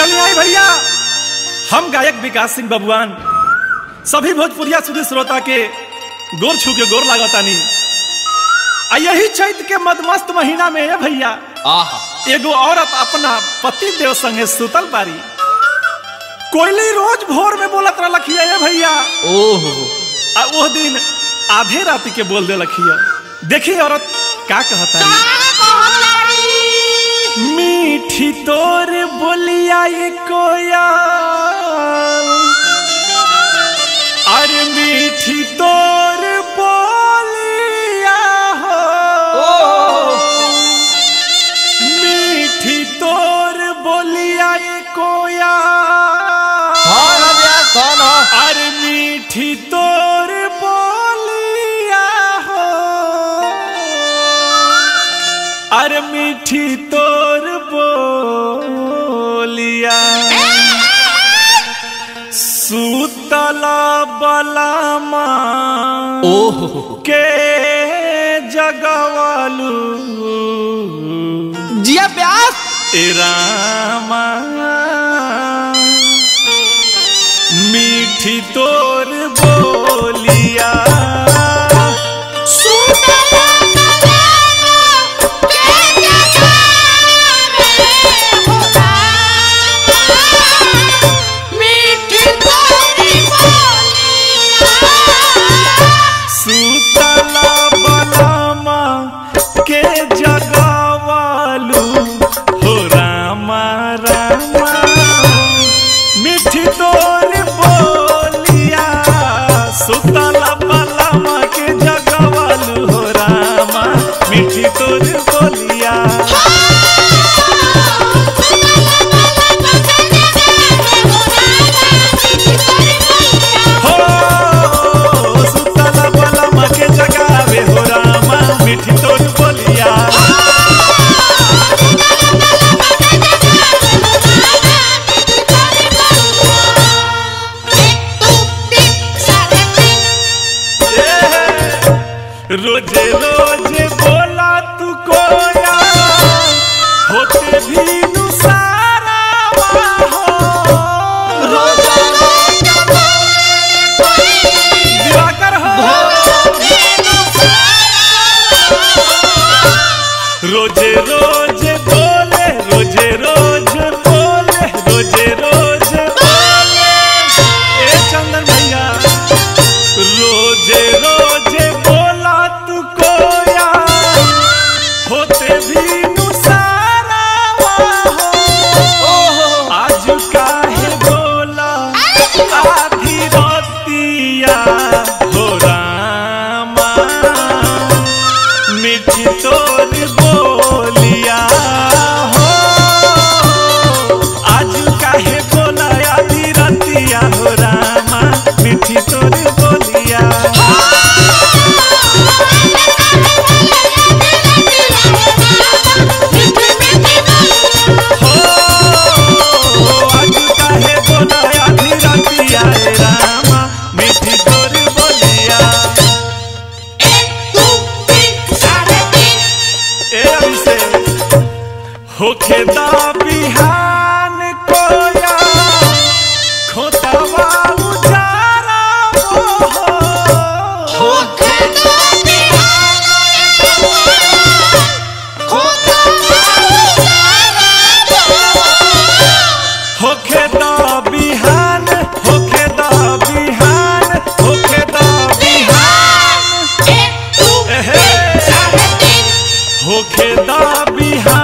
चलिए आए भैया, हम गायक विकास सिंह बबुआन सभी भोजपुरिया सुधी श्रोता के गोर छू के गोर लागतानी। यही चैत के मदमस्त महीना में है भैया, एगो औरत अपना पति देव संगे सुतल बारी। कोयली रोज भोर में बोलत रखिया है भैया, वो दिन आधे रात के बोल दे रखिया। देखिए औरत का कहता है। मीठी तोर बोलिया ये कोयल, अरे मीठी तोर बोलिया हो, मीठी तोर बोलिया ये कोयल, अरे मीठी तोर बोलिया हो, अरे मीठी तोर बोलिया। सुतला बलामा के जगवालू जिया प्यास रामा, मीठी तोर बोलिया। रोजे रोजे बोला तू कोया, होते भी नुसारा हो, रोजे दिवाकर हो, रोजे रोजे बोले, रोजे रोज बोले, रोजे रोज बोले। ए चंदन भैया, रोजे रोजे होखेदा बिहान कोया, खोतवा उजारा हो, होखेदा बिहान खोतवा उजारा हो, होखेदा बिहान, होखेदा बिहान, होखेदा बिहान, होखेदा बिहान।